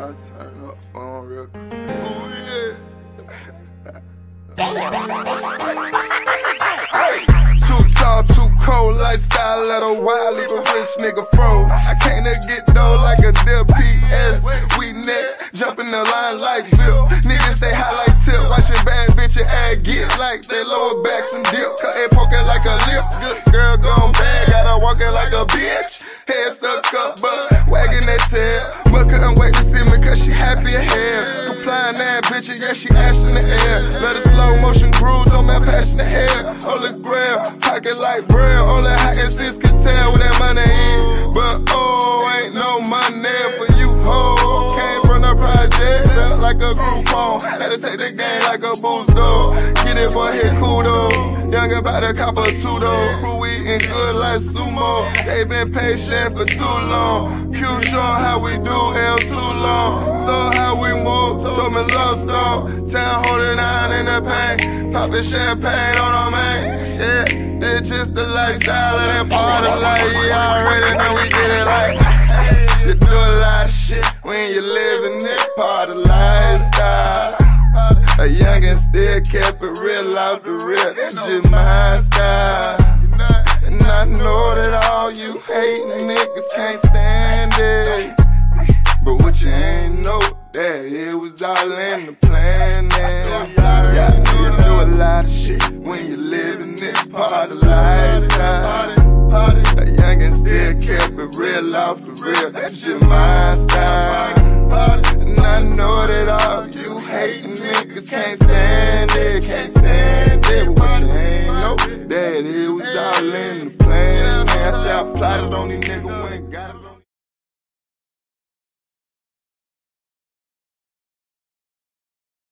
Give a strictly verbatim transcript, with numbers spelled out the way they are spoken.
I'll turn up phone real quick. Ooh, yeah. Too tall, too cold, lifestyle let a wild, leave a rich nigga froze. I can't get dough like a D P S. We net, jump in the line like Bill. Niggas stay high like Tip, watching bad bitches ass get like they lower backs and dip. Cut it poking like a lip. Good girl gone bad, got her walking like a bitch. Head stuck up, but wagging that tail. But couldn't wait to see me cause she happy as hell. Complying that bitch, yeah, she ash in the air. Let a slow motion cruise on my passionate hair. Holy grail, pocket like braille. Only hot and sis can tell where that money is. But oh, ain't no money for you, ho. Came from the project, felt like a group home. Had to take the game like a boost dog. Get it, boy, hit kudos. Young about a cop of two though. Crew eating good like sumo. They been patient for too long. Q showing how we do, L too long. So how we move, so me love song. Town holding on in the pain. Popping champagne on our man. Yeah, this just the lifestyle of that part of life. You already know we get it like. You do a lot of shit when you live in this part of lifestyle. A youngin' still kept it real out the real. That's just my style. And I know that all you hatin' niggas can't stand it. But what you ain't know, that it was all in the plan. Yeah, you do a lot of shit when you live in this part of lifestyle. A youngin' still kept it real off the real. That's just my style. And I know that all you hatin' niggas can't stand it, can't stand it. But what you ain't know, that it was all in the plan. Man, I said I plotted on these niggas when it got it on.